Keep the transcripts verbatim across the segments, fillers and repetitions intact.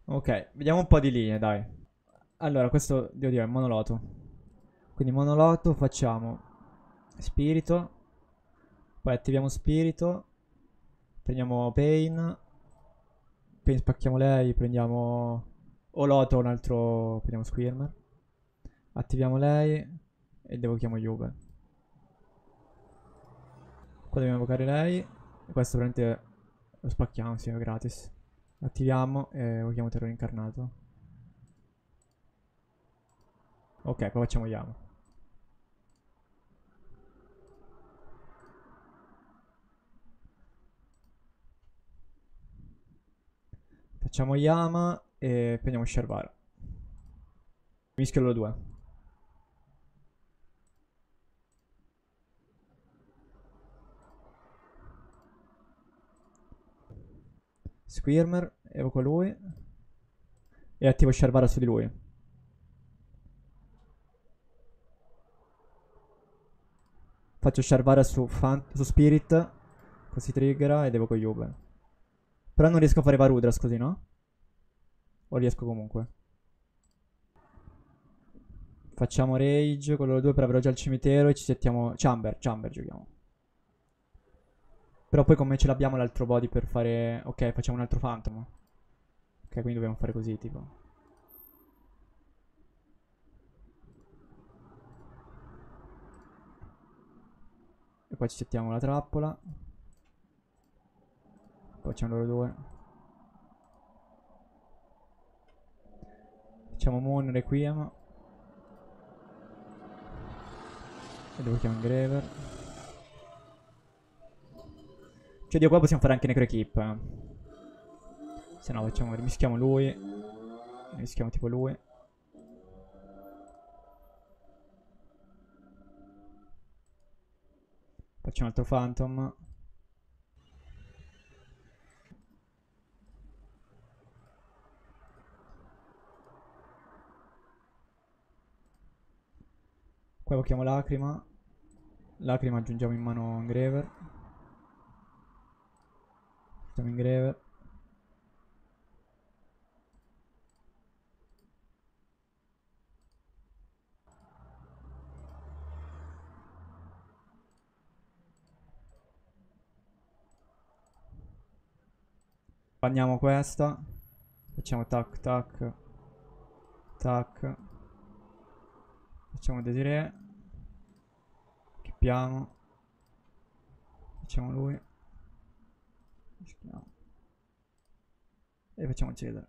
Ok, vediamo un po' di linee, dai. Allora, questo devo dire è monoloto. Quindi monoloto facciamo spirito, poi attiviamo spirito, prendiamo pain, pain spacchiamo lei, prendiamo o loto o un altro, prendiamo squirmer, attiviamo lei e devochiamo Juve. Qua dobbiamo evocare lei, e questo veramente lo spacchiamo, sì, è gratis. Attiviamo e evochiamo terrore incarnato. Ok, poi facciamo Yama. Facciamo Yama e prendiamo Sharvara. Mischio loro due. Squirmer, evoco lui e attivo Sharvara su di lui. Faccio Sharvara su, Fan- su Spirit, così triggera ed evoco Juve. Però non riesco a fare Varudras così, no? O riesco comunque? Facciamo Rage con loro due per averlo già al cimitero e ci settiamo... Chamber, Chamber giochiamo. Però poi come ce l'abbiamo l'altro body per fare... Ok, facciamo un altro Phantom. Ok, quindi dobbiamo fare così, tipo. E poi ci settiamo la trappola. Poi facciamo loro due. Facciamo Moon, Requiem. E devo chiamare Engraver. Cioè, Dio, qua possiamo fare anche Necro Equip. Eh. Se no, facciamo, rimischiamo lui. Rimischiamo tipo lui. Facciamo un altro Phantom. Qua evochiamo Lacrima. Lacrima aggiungiamo in mano Engraver. Facciamo Engraver. Bagniamo questa. Facciamo tac tac. Tac. Facciamo Desiree. Chippiamo. Facciamo lui. Mischiamo. E facciamo Cesare.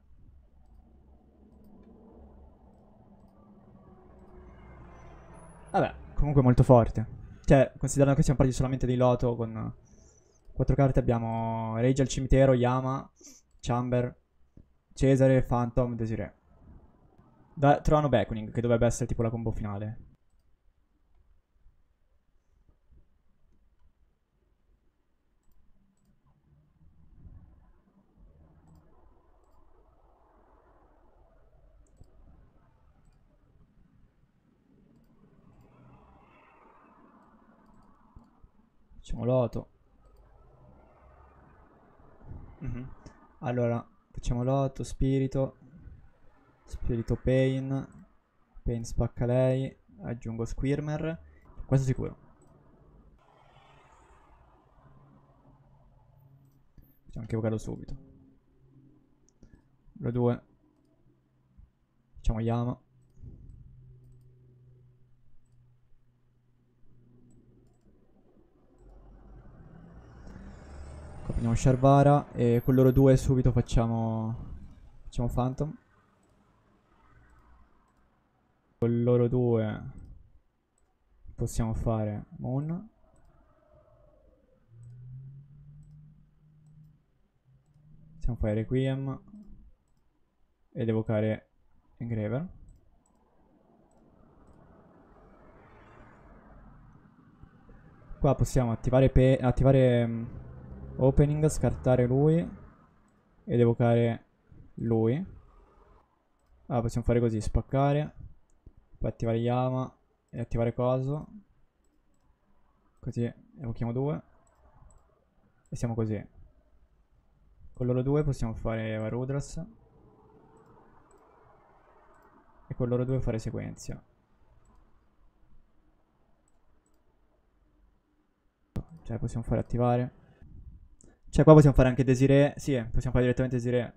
Vabbè, comunque molto forte. Cioè, considerando che siamo partiti solamente di Loto con quattro carte, abbiamo Rage al cimitero, Yama, Chamber, Cesare, Phantom, Desiree. Da- trovano Beckoning, che dovrebbe essere tipo la combo finale. Facciamo Loto. Mhm. Allora, facciamo Loto, Spirito, Spirito Pain, Pain spacca lei, aggiungo Squirmer, questo sicuro. Facciamo anche evocarlo subito. Lo due. Facciamo Yama. Qua prendiamo Sharvara e con loro due subito facciamo facciamo Phantom. Con loro due possiamo fare Moon. Possiamo fare Requiem ed evocare Engraver. Qua possiamo attivare, pe- attivare um, Opening, scartare lui ed evocare lui. Allora possiamo fare così, spaccare, poi attivare Yama e attivare Coso. Così evochiamo due e siamo così. Con loro due possiamo fare Varudras. E con loro due fare sequenzia. Cioè possiamo fare attivare. Cioè qua possiamo fare anche Desiree. Sì, possiamo fare direttamente Desiree.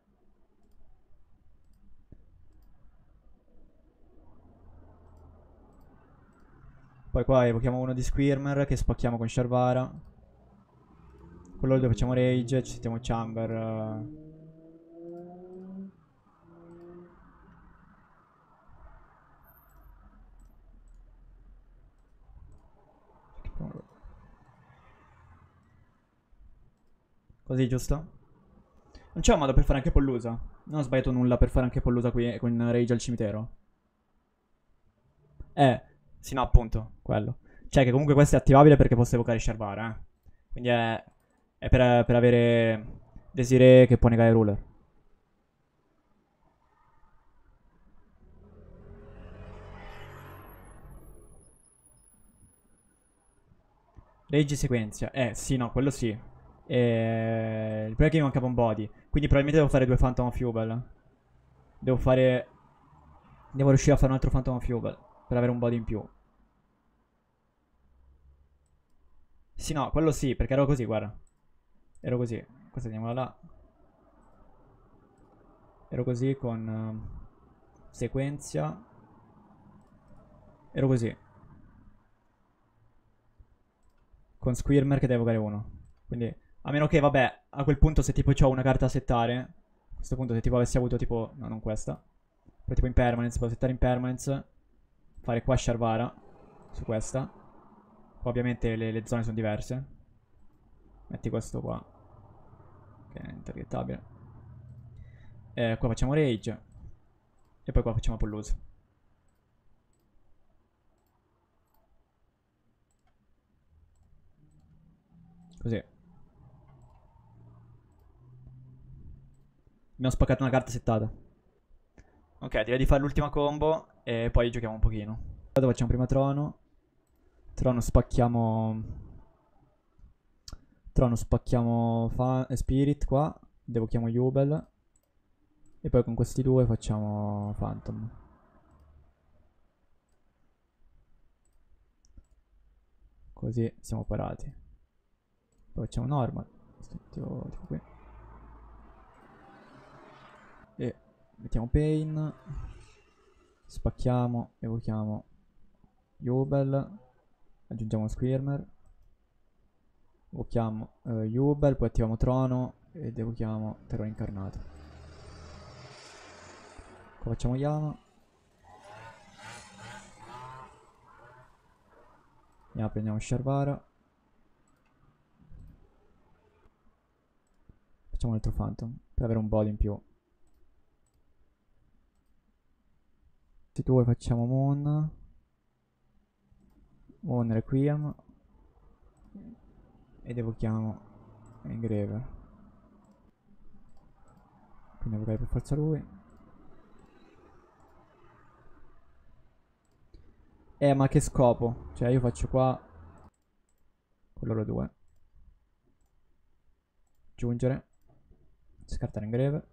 Poi qua evochiamo uno di Squirmer che spacchiamo con Sharvara. Con loro due facciamo Rage, ci mettiamo Chamber. uh. Così, giusto? Non c'è un modo per fare anche Pollusa? Non ho sbagliato nulla per fare anche Pollusa qui con Rage al cimitero. Eh, sì no, appunto, quello. Cioè che comunque questo è attivabile perché posso evocare Sharvara, eh. Quindi è, è per, per avere Desiree che può negare Ruler. Rage sequenzia. Eh, sì, no, quello sì. E... il problema è che mi mancava un body. Quindi probabilmente devo fare due Phantom of Fuel. Devo fare... Devo riuscire a fare un altro Phantom of Fuel per avere un body in più. Sì, no, quello sì, perché ero così, guarda. Ero così. Questa andiamo là. Ero così con... Uh, sequenzia. Ero così. Con Squirmer che deve evocare uno. Quindi, a meno che, vabbè, a quel punto se tipo ho una carta a settare, a questo punto se tipo avessi avuto tipo, no, non questa, però tipo Impermanence, posso settare Impermanence, fare qua Sharvara, su questa. Qua ovviamente le, le zone sono diverse. Metti questo qua, che è intergettabile. Eh, qua facciamo Rage, e poi qua facciamo Pollusa. Così. Abbiamo spaccato una carta settata. Ok, direi di fare l'ultima combo e poi giochiamo un pochino. Allora facciamo prima Trono. Trono spacchiamo... Trono spacchiamo fa... Spirit qua. Evochiamo Jubel. E poi con questi due facciamo Phantom. Così siamo parati. Poi facciamo Normal. Tipo, tipo qui. E mettiamo Pain. Spacchiamo. Evochiamo Jubel. Aggiungiamo Squirmer. Evochiamo uh, Jubel. Poi attiviamo Trono. Ed evochiamo Terrore Incarnato. Qua facciamo Yama. Andiamo, prendiamo Sharvara. Facciamo un altro Phantom per avere un body in più. Se tu vuoi facciamo Moon. Moon Requiem. Ed evochiamo Engraver. Quindi evocare per forza lui. Eh, ma che scopo? Cioè io faccio qua con loro due. Aggiungere. Scartare Engraver.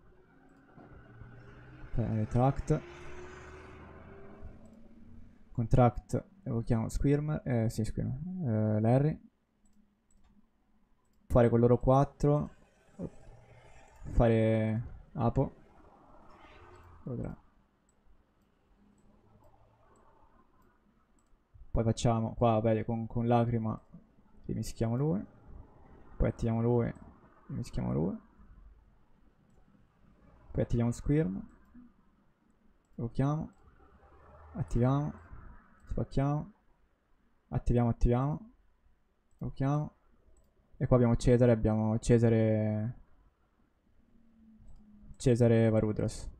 Retract. Contract. Evochiamo Squirmer. Eh sì, Squirmer. Eh, Larry. Fare con loro quattro. Fare Apo. Poi facciamo qua, vabbè, con, con Lacrima rimischiamo lui. Poi attiviamo lui. Rimischiamo lui. Poi attiviamo Squirm. Evochiamo. Attiviamo. Spacchiamo. Attiviamo, attiviamo. Evochiamo. E qua abbiamo Cesare, abbiamo Cesare... Cesare Varudras.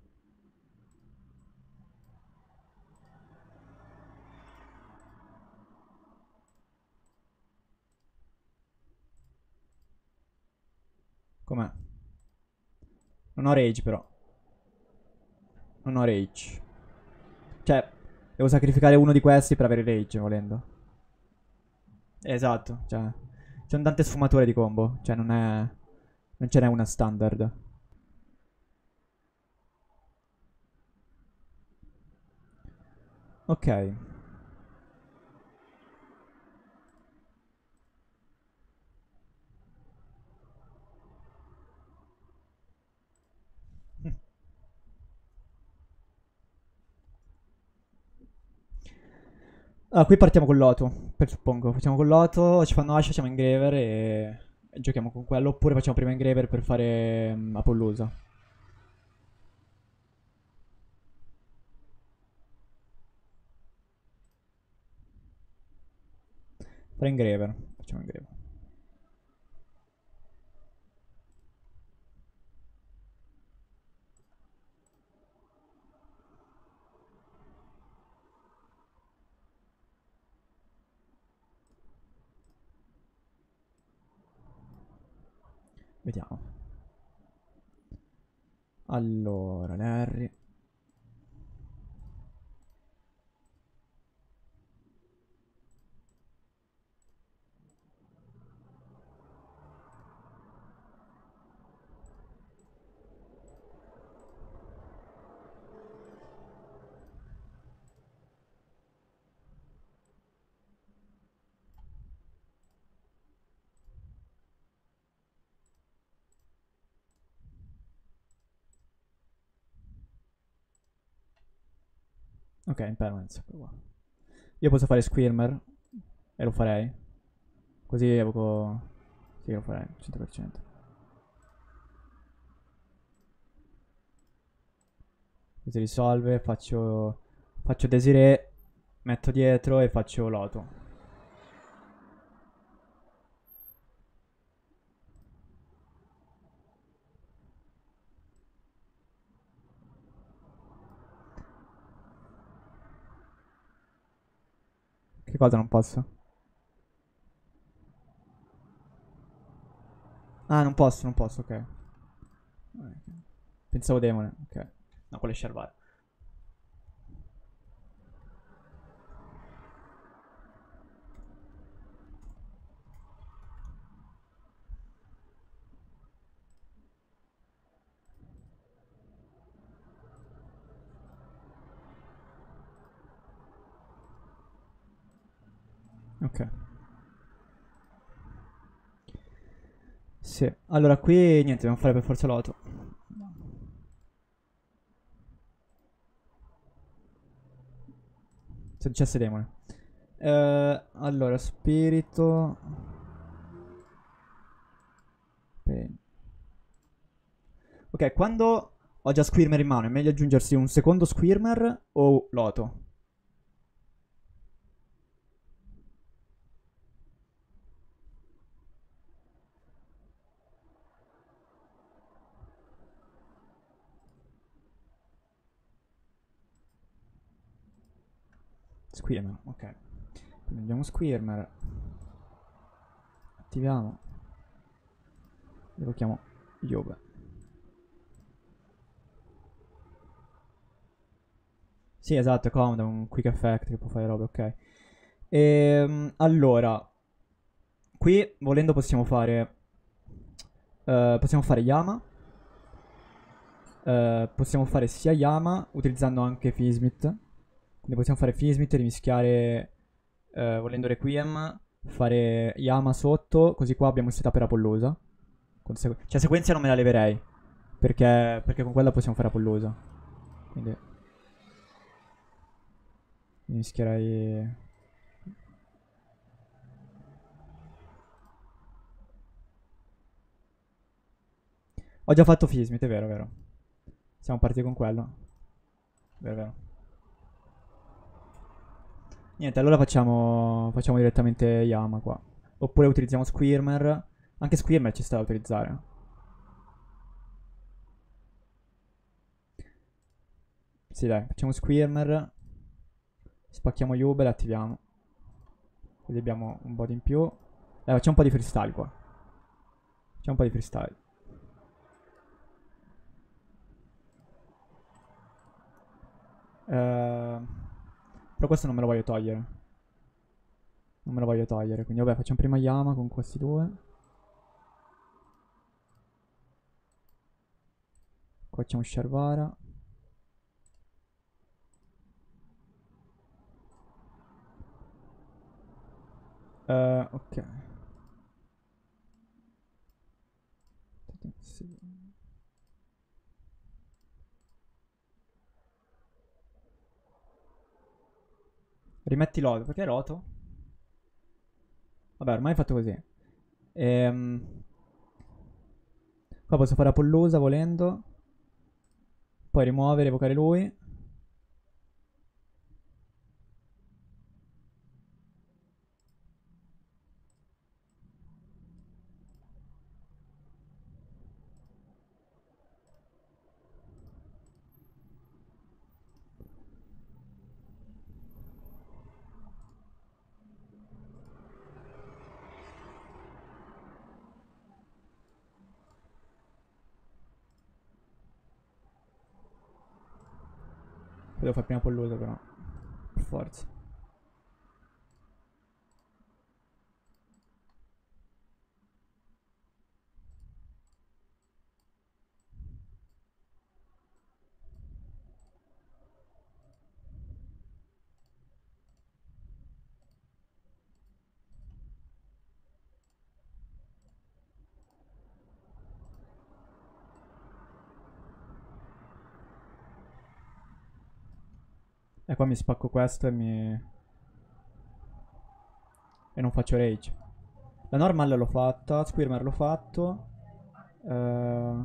Com'è? Non ho rage però. Non ho rage. Cioè, devo sacrificare uno di questi per avere rage, volendo. Esatto, cioè... Ci sono tante sfumature di combo. Cioè, non è... Non ce n'è una standard. Ok. Ah, qui partiamo con l'Oto, per suppongo. Facciamo con l'Oto, ci fanno Ashe, facciamo Engraver e... e giochiamo con quello. Oppure facciamo prima Engraver per fare um, Apollosa. Fare Engraver. Facciamo Engraver. Vediamo. Allora, Larry. Ok, impermanence. Io posso fare Squirmer. E lo farei. Così evoco... Sì, lo farei, cento per cento. Così risolve, faccio... Faccio Desiree, metto dietro e faccio Loto. Che cosa non posso? Ah, non posso, non posso, ok. Pensavo demone, ok. No, quello è Sharvar. Ok. Sì. Allora, qui niente, dobbiamo fare per forza Loto. Successo demone. Eh, allora, spirito. Pain. Ok, quando ho già Squirmer in mano, è meglio aggiungersi un secondo Squirmer o Loto? Squirmer, ok. Quindi abbiamo Squirmer. Attiviamo. Evochiamo Yoga. Sì, esatto, è comodo, è un quick effect che può fare robe, ok. Ehm, allora, qui volendo possiamo fare... eh, possiamo fare Yama. Eh, possiamo fare sia Yama utilizzando anche Fismit. Quindi possiamo fare Fismit, rimischiare eh, volendo Requiem, fare Yama sotto, così qua abbiamo il setup per Apollosa. Consegu- cioè sequenzia non me la leverei, perché, perché con quella possiamo fare Apollosa. Quindi mischierei... Ho già fatto Fismit, è vero, è vero. Siamo partiti con quello. Vero, vero. Niente, allora facciamo, facciamo direttamente Yama qua. Oppure utilizziamo Squirmer. Anche Squirmer ci sta da utilizzare. Sì, dai, facciamo Squirmer. Spacchiamo Jubel e attiviamo. Così abbiamo un bot in più. Dai, facciamo un po' di freestyle qua. Facciamo un po' di freestyle. Eh, però questo non me lo voglio togliere. Non me lo voglio togliere. Quindi vabbè, facciamo prima Yama con questi due. Qua facciamo Sharvara. Uh, ok. Sì. Rimetti loto. Perché loto? Vabbè, ormai è fatto così. Ehm, Qua posso fare Apollosa volendo. Poi rimuovere, evocare lui. Poi devo fare prima Apollosa però. Per forza. E qua mi spacco questo e mi... E non faccio rage. La normal l'ho fatta. Squirmer l'ho fatto. Uh...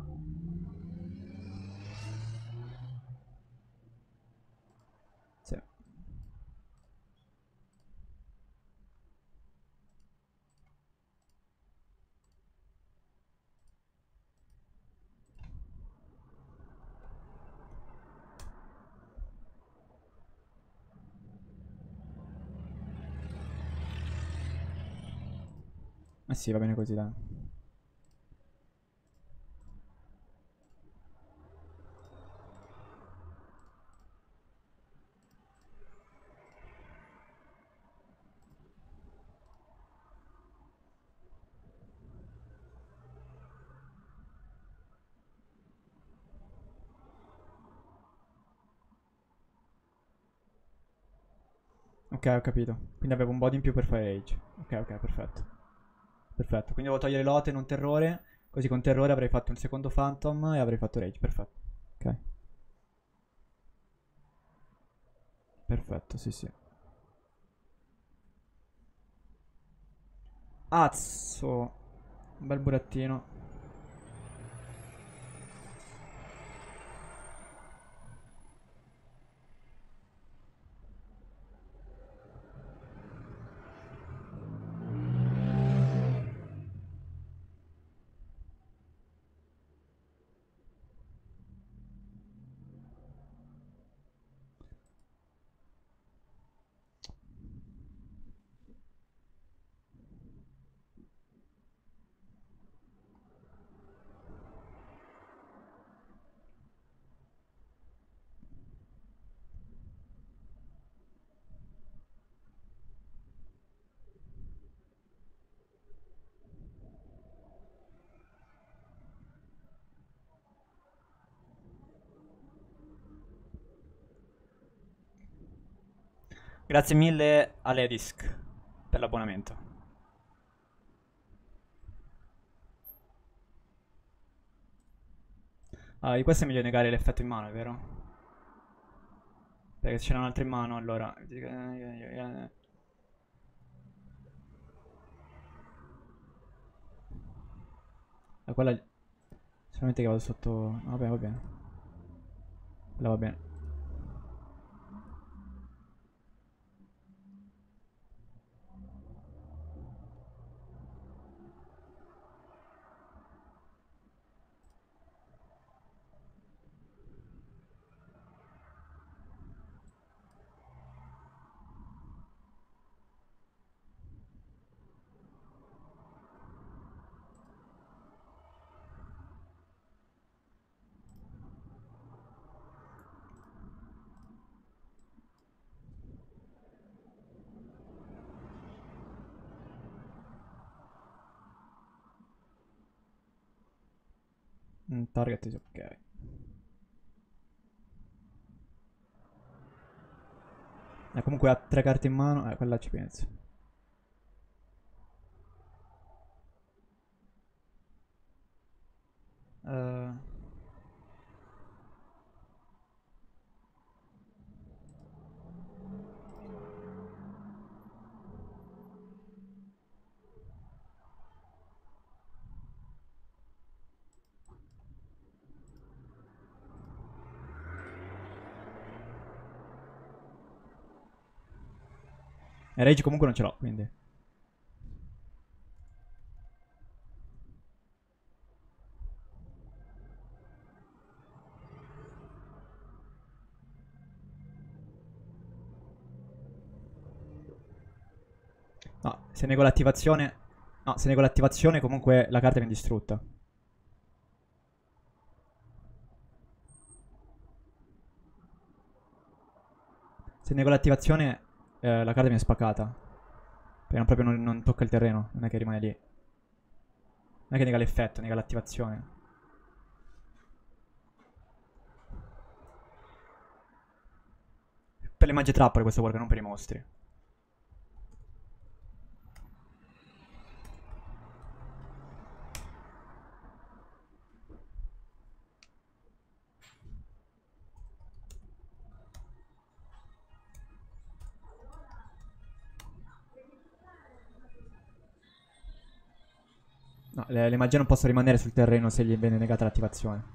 Sì. Eh sì, va bene così, dai. Ok, ho capito. Quindi avevo un body in più per fare rage. Ok, ok, perfetto. Perfetto. Quindi devo togliere lote e non terrore. Così con terrore avrei fatto un secondo phantom e avrei fatto rage. Perfetto. Ok. Perfetto, sì, sì. Azzo. Un bel burattino. Grazie mille a Ledisk per l'abbonamento. Ah, di questo è meglio negare l'effetto in mano, è vero? Perché se c'era un altro in mano, allora... Ah, quella... Solamente che vado sotto... No, vabbè, va bene. Quella va bene. Mm, target is ok. Eh, comunque ha tre carte in mano, eh, quella ci penso. E rage comunque non ce l'ho, quindi. No, se nego l'attivazione... No, se nego l'attivazione comunque la carta viene distrutta. Se nego l'attivazione eh, la carta viene spaccata. Perché non, proprio non, non tocca il terreno, non è che rimane lì. Non è che nega l'effetto, nega l'attivazione. Per le magie trappole questo work, non per i mostri. No, le, le magie non possono rimanere sul terreno se gli viene negata l'attivazione.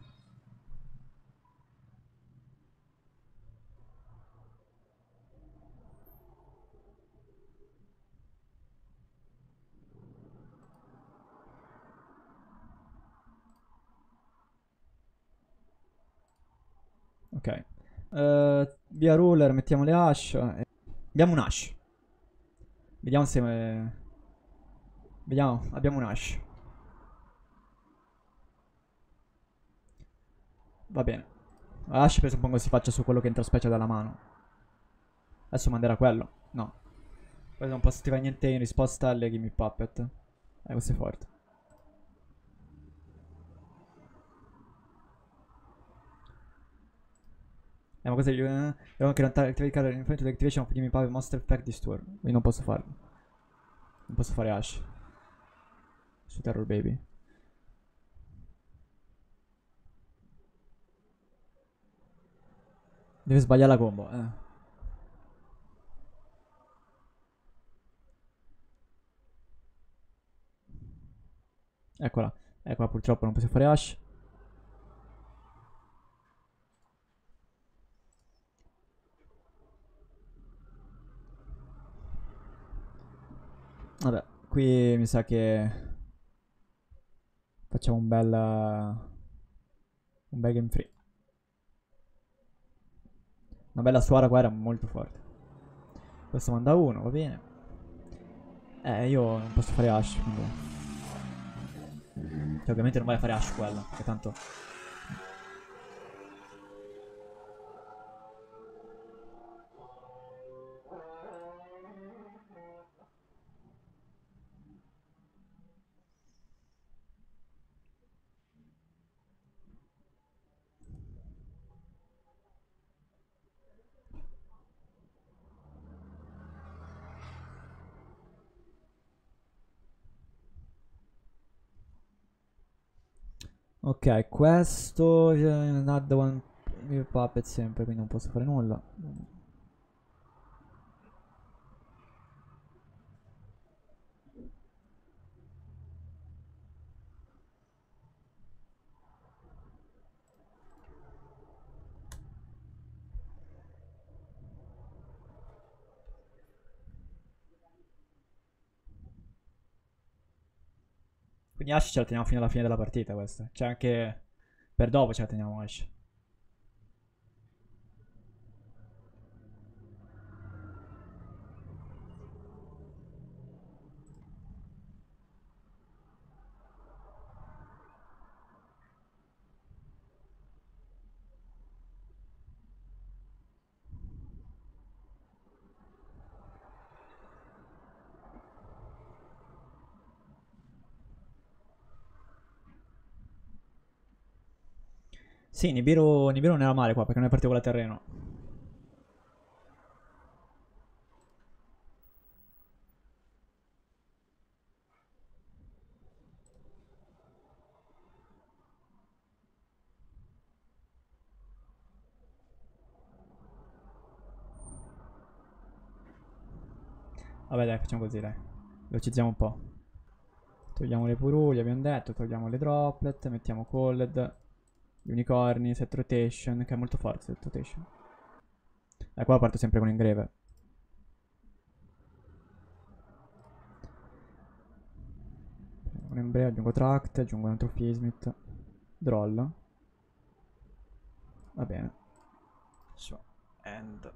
Ok. Uh, via ruler, mettiamo le hash. eh. Abbiamo un hash. Vediamo se... eh, Vediamo, abbiamo un hash. Va bene. Hash presuppongo si faccia su quello che entra specie dalla mano. Adesso manderà quello. No. Poi non posso attivare niente in risposta alle Gimme Puppet. Eh, questo è forte. Eh, ma cos'è? Eh, devo anche attivare il to activation of Gimme Puppet Monster Effect this turn. Quindi non posso farlo. Non posso fare Ash. Su Terror Baby. Deve sbagliare la combo, eh. Eccola. Eccola, purtroppo non posso fare Ash. Vabbè, qui mi sa che facciamo un bel un bel game free. Una bella suara qua era molto forte. Questo manda uno, va bene. Eh, io non posso fare Ash, quindi... Cioè, ovviamente non vai a fare Ash quello, che tanto... Ok, questo... eh, Add one puppet sempre, quindi non posso fare nulla. Quindi Ash ce la teniamo fino alla fine della partita questa. Cioè anche per dopo ce la teniamo Ash. Sì, Nibiru, Nibiru non era male qua perché non è partito con la terreno. Vabbè dai, facciamo così dai. Velocizziamo un po'. Togliamo le puruglie, abbiamo detto, togliamo le droplet, mettiamo Cold, gli unicorni, set rotation, che è molto forte set rotation. Eh, qua parto sempre con Engrave. Un emblea, aggiungo tract, aggiungo un altro Fismit. Droll. Va bene. So, end.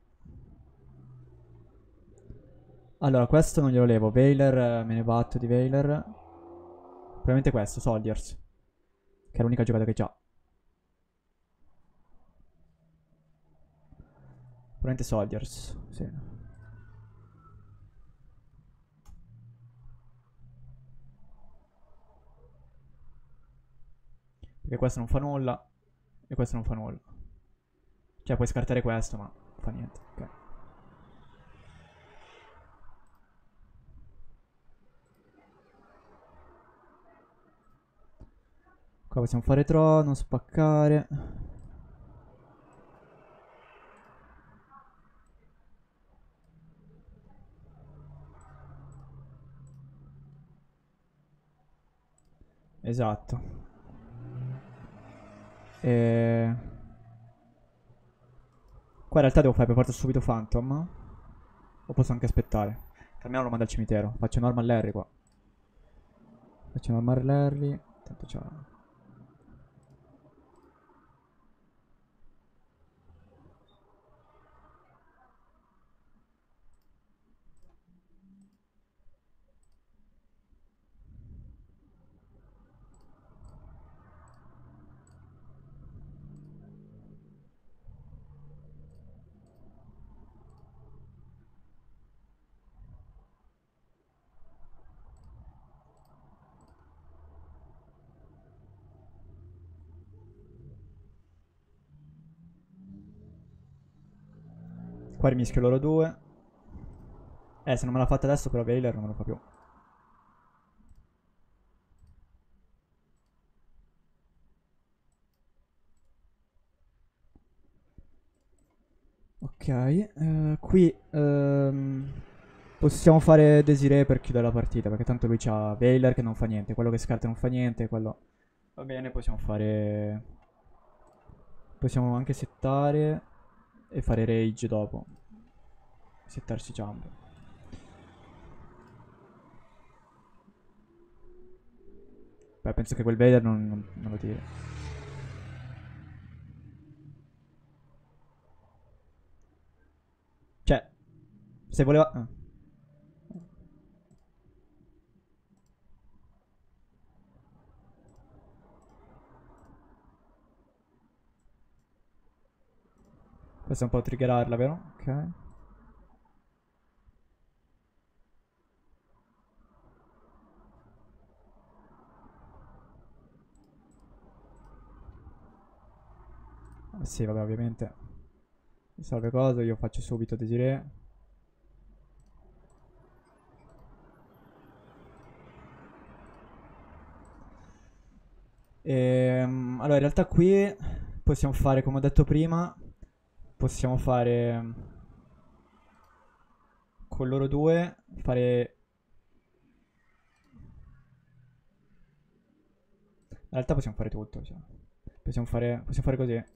Allora, questo non glielo levo. Veiler, me ne batto di Veiler. Probabilmente questo, Soldiers. Che è l'unica giocata che c'ha. Probabilmente Soldiers, sì. Perché questo non fa nulla. E questo non fa nulla. Cioè, puoi scartare questo, ma non fa niente. Ok. Qua possiamo fare trono, spaccare. Esatto. E... Qua in realtà devo fare per forza subito Phantom. O posso anche aspettare? Almeno lo mando al cimitero. Faccio normal Larry qua. Faccio normal Larry. Tanto c'ha... Qua rimischio loro due. Eh, se non me l'ha fatta adesso però Veiler non me lo fa più. Ok, eh, qui ehm, possiamo fare Desiree per chiudere la partita, perché tanto lui c'ha Veiler che non fa niente, quello che scarta non fa niente, quello... Va bene, possiamo fare... Possiamo anche settare e fare Rage dopo. Settarsi Jump. Beh, penso che quel Vader non, non, non lo tiri. Cioè, se voleva... ah. Questo è un po' triggerarla, vero? Ok. Ah, sì, vabbè, ovviamente. Salve cosa, io faccio subito Desiree. Ehm, allora, in realtà qui possiamo fare, come ho detto prima, possiamo fare con loro due, fare... In realtà possiamo fare tutto, cioè. Possiamo fare, possiamo fare così.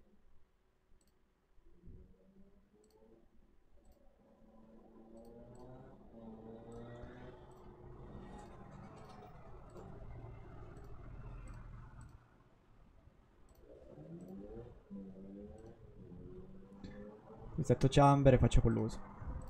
Risetto chamber e faccio colluso.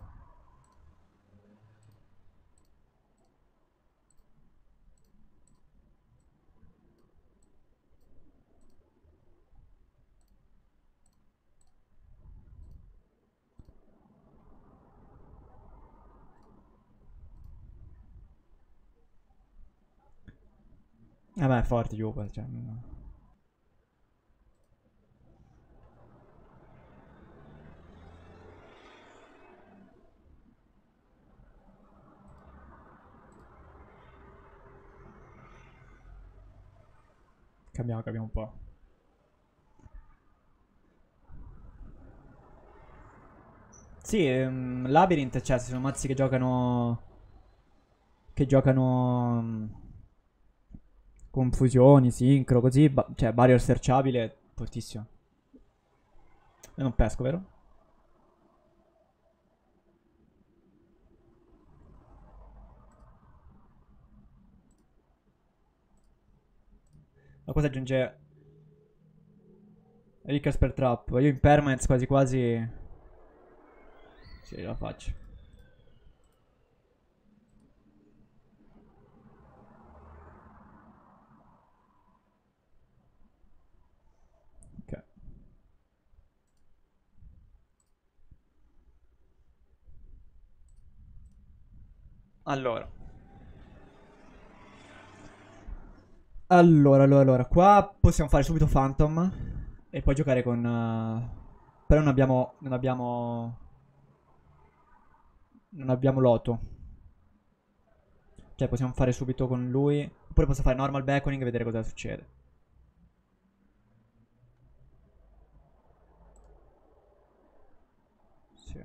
Vabbè, è forte Jupiter, cioè... no. Cambiamo, cambiamo un po'. Sì, ehm, Labyrinth, cioè, ci sono mazzi che giocano... Che giocano... mm, Confusioni, sincro, così... ba- cioè, barrier searchabile, fortissimo. E non pesco, vero? La cosa aggiunge Rickers per trap. Io in permanence quasi quasi... Sì, la faccio. Ok. Allora. Allora, allora, allora. Qua possiamo fare subito Phantom. E poi giocare con... uh, Però non abbiamo... Non abbiamo... Non abbiamo Loto. Cioè possiamo fare subito con lui. Oppure posso fare normal beckoning e vedere cosa succede. Sì.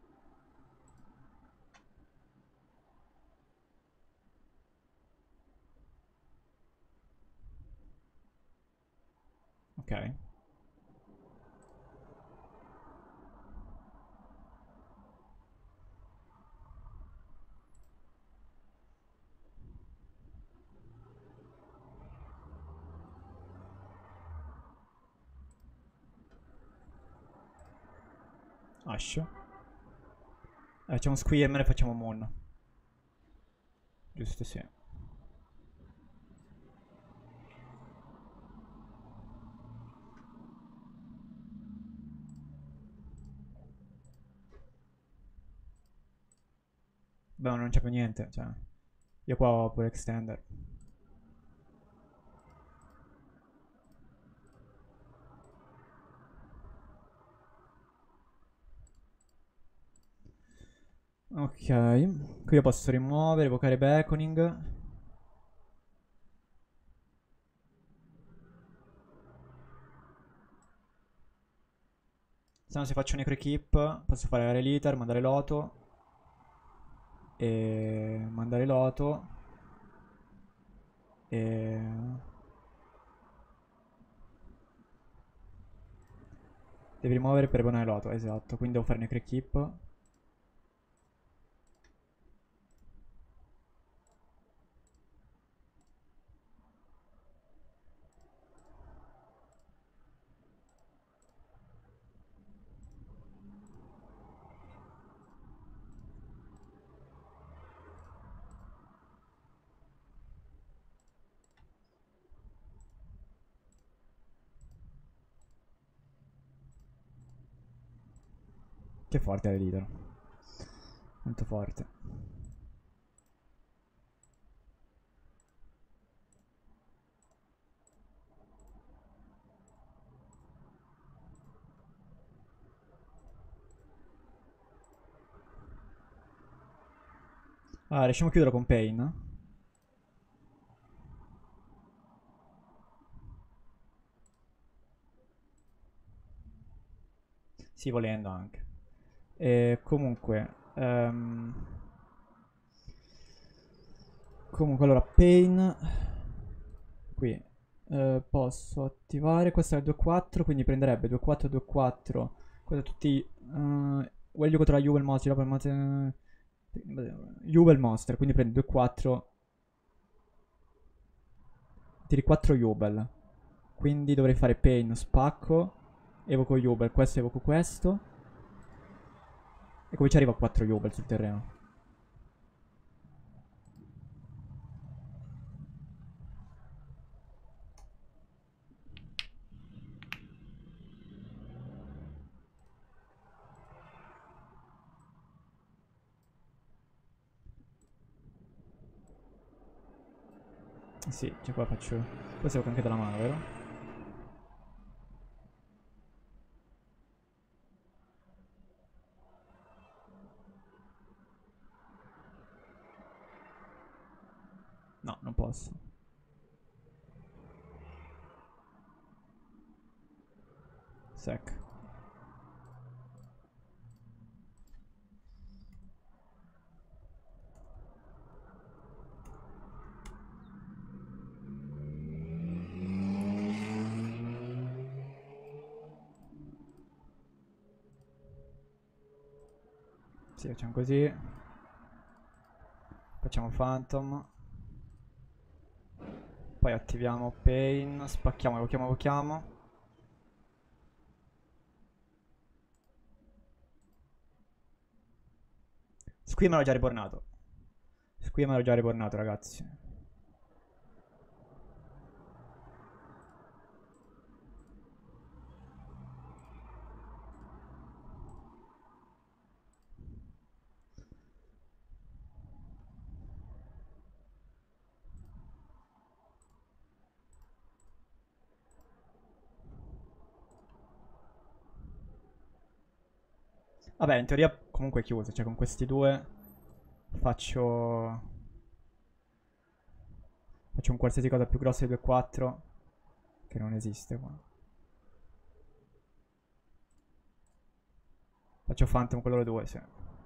Ok. Ash. Eh, facciamo Squirm e facciamo Moon. Giusto, sì. Beh, ma non c'è più niente. Cioè, io qua ho pure Extender. Ok. Qui io posso rimuovere, evocare beckoning. Se no se faccio Necrokeep posso fare Relitar, mandare Loto. E... mandare Loto. E... Devi rimuovere per buonare Loto, esatto. Quindi devo fare Necrokeep. Che forte è Relitar. Molto forte. Ah, riusciamo a chiudere con Pain? Sì, volendo anche. E comunque... ehm, comunque, allora, Pain... Qui. Eh, posso attivare... Questo è il due quattro, quindi prenderebbe due quattro due quattro. Questo tutti... Uh, Guaglio contro la Jubel Monster. Jubel Monster... Jubel Monster, quindi prende due quattro. Tiri quattro Jubel. Quindi dovrei fare Pain, spacco. Evoco Jubel, questo evoco questo. E come ci arriva a quattro Jubel sul terreno? Sì, cioè qua faccio... Questo evoco anche dalla mano, vero? No, non posso. Sec. Sì, facciamo così. Facciamo Phantom. Poi attiviamo Pain, spacchiamo, evochiamo, evochiamo. Qui me l'ho già ribornato. Qui me l'ho già ribornato, ragazzi. Vabbè, in teoria comunque è chiuso, cioè con questi due faccio... Faccio un qualsiasi cosa più grosso di due quattro, che non esiste qua. Faccio Phantom con loro due, sì.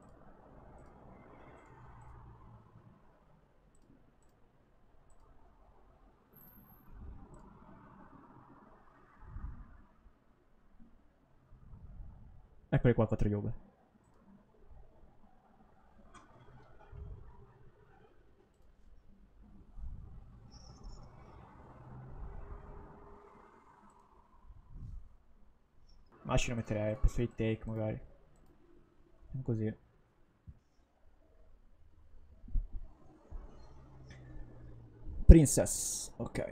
Eccoli qua, quattro Yoga. Masci lo metterei, posto di take magari. Così. Princess, ok.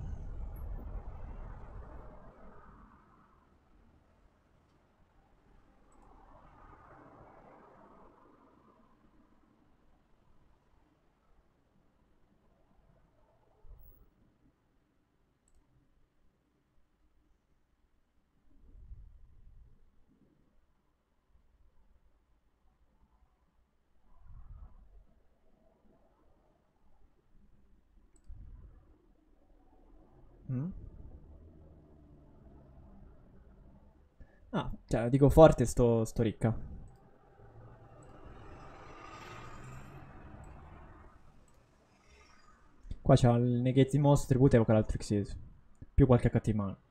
Mm? Ah, cioè, dico forte, sto, sto ricca. Qua c'ha il negate di mostri, tributo e evoca l'altro Xyz. Più qualche H T in mano.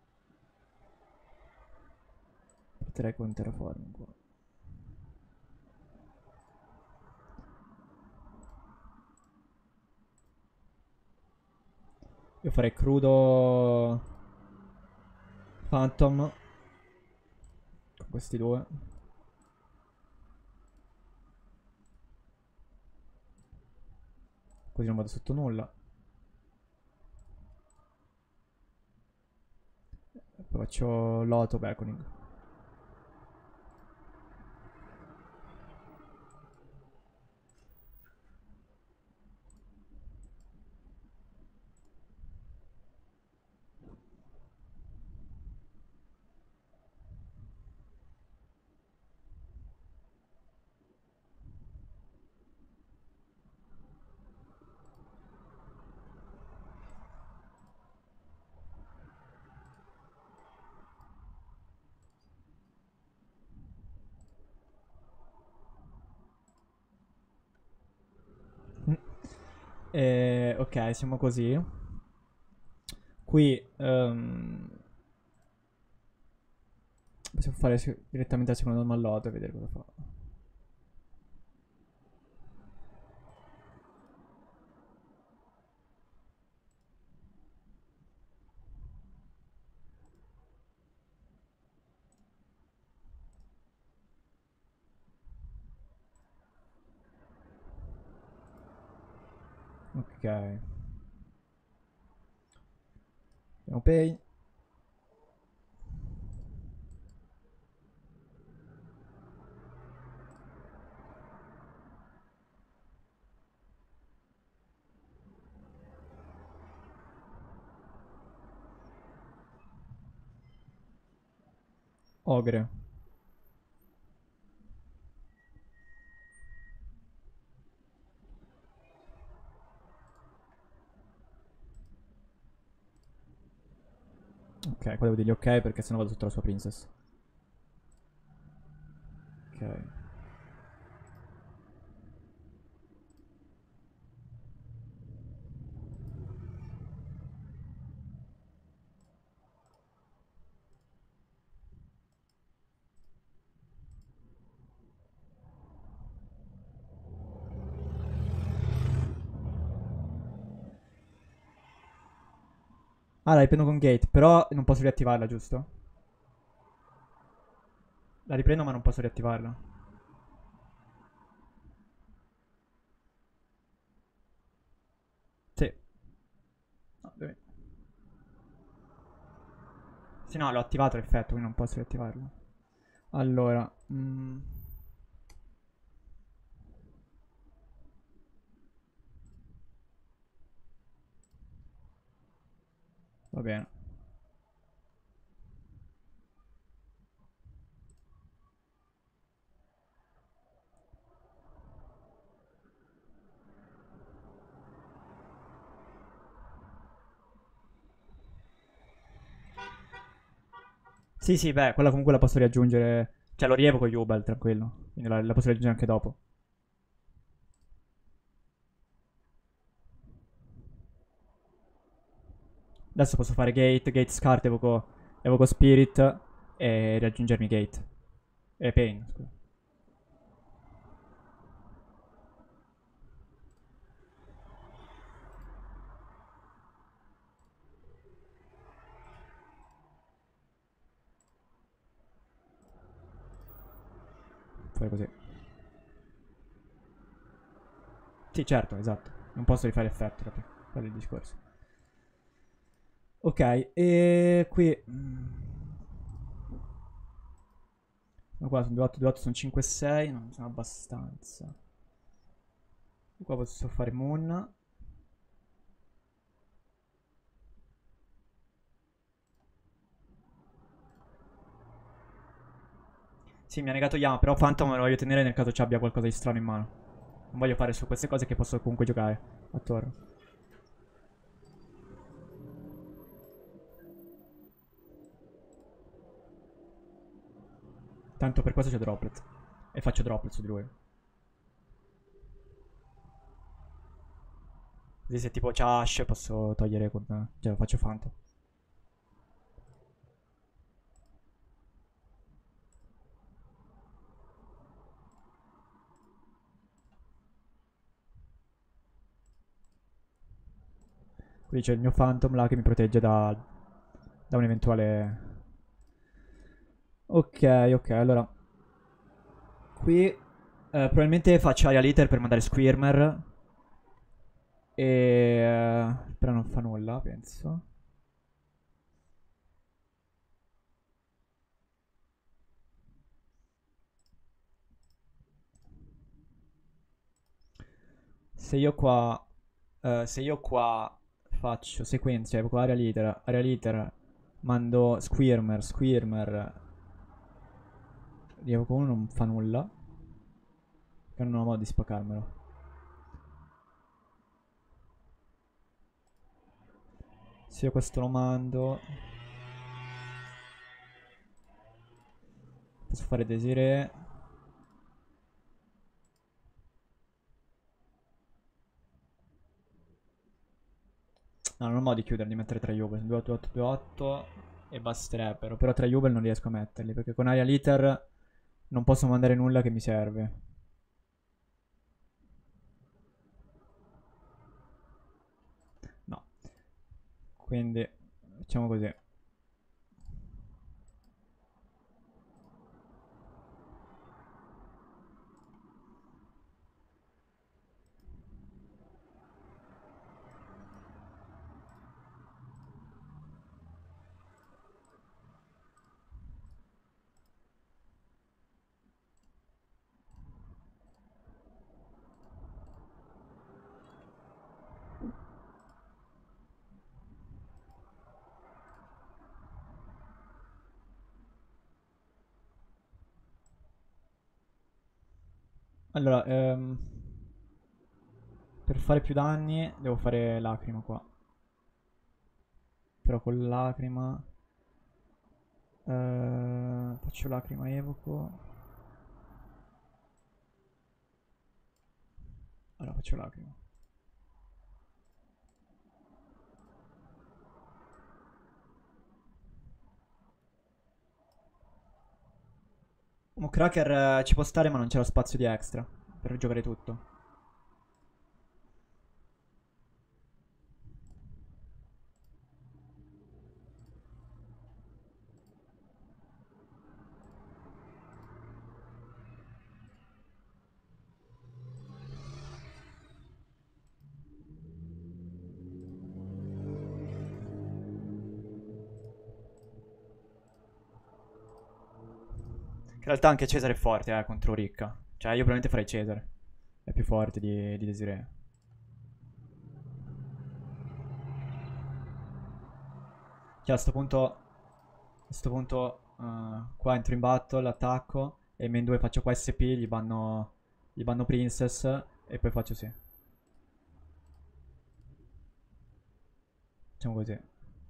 Potrei con terraforming qua. Io farei crudo Phantom con questi due. Così non vado sotto nulla. Poi faccio Loto Beckoning. E, ok, siamo così. Qui um, possiamo fare direttamente al secondo normal Loto e vedere cosa fa. Ok. Andiamo pay. Ogre. Ok, qua devo dirgli ok perché sennò vado sotto la sua princess. Ok. Ah, la riprendo con gate, però non posso riattivarla, giusto? La riprendo ma non posso riattivarla. Sì. No, dove- Sì, no, l'ho attivato l'effetto, quindi non posso riattivarlo. Allora, mm, va bene. Sì, sì, beh, quella comunque la posso riaggiungere. Cioè, lo rievoco Jubel, tranquillo. Quindi la, la posso riaggiungere anche dopo. Adesso posso fare gate, gate scart, evoco, evoco spirit e riaggiungermi gate. E pain, scusa. Fare così. Sì, certo, esatto. Non posso rifare effetto, proprio. Quello è il discorso. Ok, e qui... mm, sono qua, sono due otto, due otto, sono cinque sei, non sono abbastanza. Qua posso fare Moon. Sì, mi ha negato Yama, però Phantom me lo voglio tenere nel caso ci abbia qualcosa di strano in mano. Non voglio fare su queste cose che posso comunque giocare attorno. Tanto per questo c'è Droplet. E faccio Droplet su di lui. Così se tipo c'ha Ash posso togliere con... Cioè faccio Phantom. Qui c'è il mio Phantom là che mi protegge da, da un eventuale... Ok, ok, allora... Qui eh, probabilmente faccio Aria Liter per mandare Squirmer. E... eh, però non fa nulla, penso. Se io qua... eh, se io qua faccio sequenza, cioè evoco Aria Liter, Aria Liter, mando Squirmer, Squirmer... Rievoco uno non fa nulla. Che non ho modo di spaccarmelo. Se io questo lo mando... Posso fare Desiree. No, non ho modo di chiudere, di mettere tre Jubel. due otto otto due otto e basterebbero. Però tre Jubel non riesco a metterli perché con Aria Liter non posso mandare nulla che mi serve. No. Quindi facciamo così. Allora, ehm, per fare più danni devo fare lacrima qua. Però con lacrima... eh, faccio lacrima evoco. Allora faccio lacrima. Un Cracker eh, ci può stare ma non c'è lo spazio di extra per giocare tutto. in realtà anche Cesare è forte, eh, contro Ricca. Cioè, io probabilmente farei Cesare. È più forte di, di Desiree. Cioè, a sto punto... A sto punto... eh, qua entro in battle, attacco. E in main due faccio qua S P, gli banno... Gli banno Princess. E poi faccio sì. Facciamo così.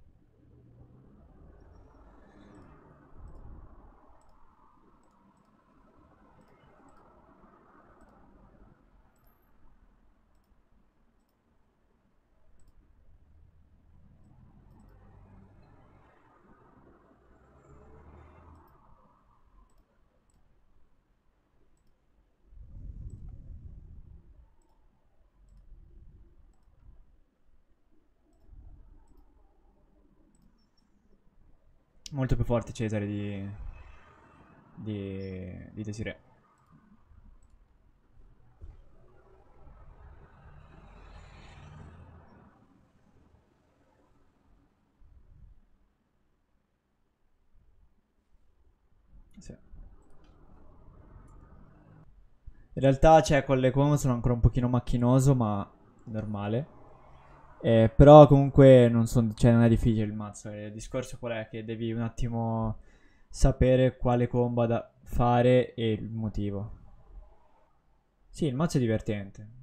Molto più forte Cesare di... Di... Di Desiree. Sì. In realtà, cioè, con le combo sono ancora un pochino macchinoso, ma normale. Eh, però comunque non, son- cioè, non è difficile il mazzo. Il discorso qual è? Che devi un attimo sapere quale combo da fare e il motivo. Sì, il mazzo è divertente.